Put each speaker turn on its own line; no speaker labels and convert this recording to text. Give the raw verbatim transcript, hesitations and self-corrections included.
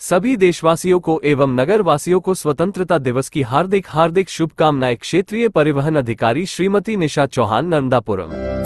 सभी देशवासियों को एवं नगर वासियों को स्वतंत्रता दिवस की हार्दिक हार्दिक शुभकामनाएं। क्षेत्रीय परिवहन अधिकारी श्रीमती निशा चौहान, नर्मदापुरम।